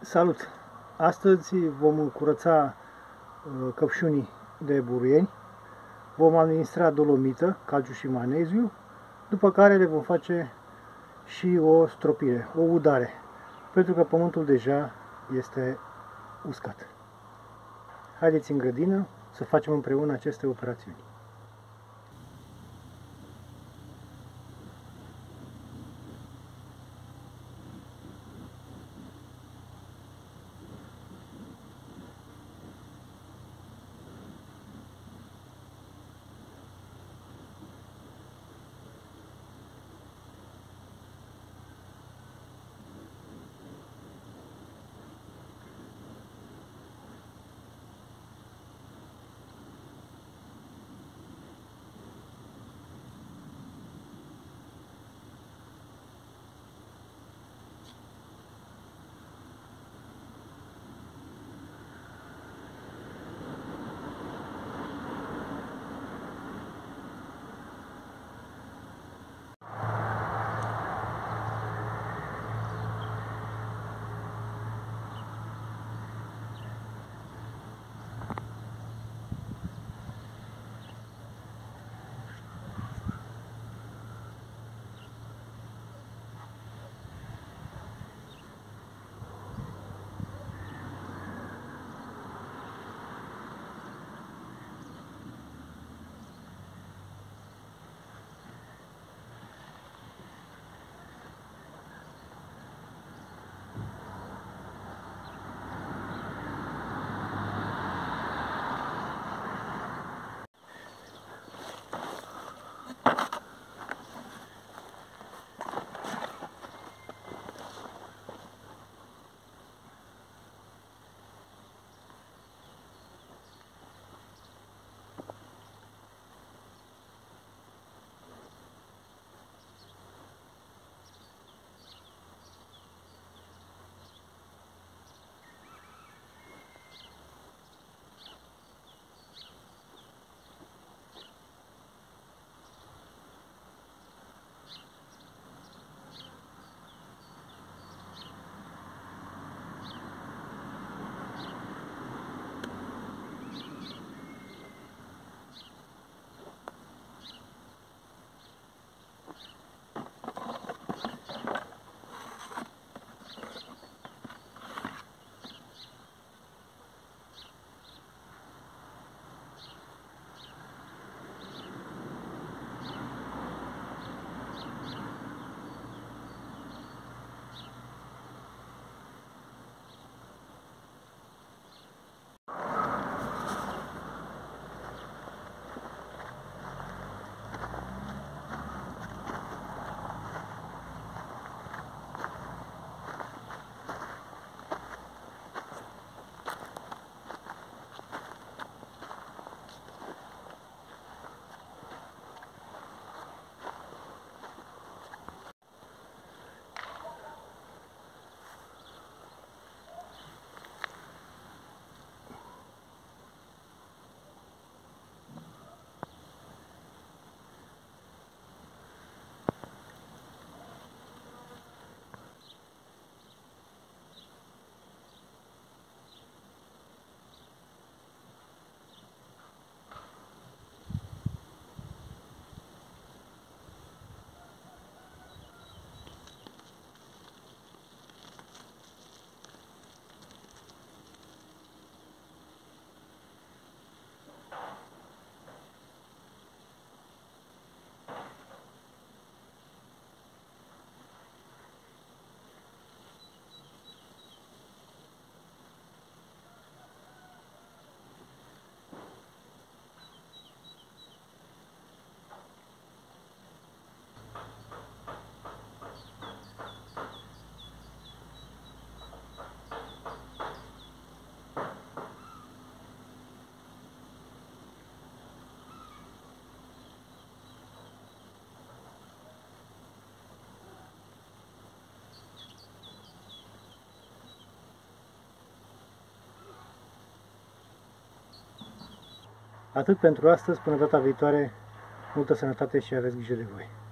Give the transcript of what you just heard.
Salut! Astăzi vom curăța căpșunii de buruieni, vom administra dolomită, calciu și magneziu, după care le vom face și o stropire, o udare, pentru că pământul deja este uscat. Haideți în grădină să facem împreună aceste operațiuni. Atât pentru astăzi, până data viitoare, multă sănătate și aveți grijă de voi!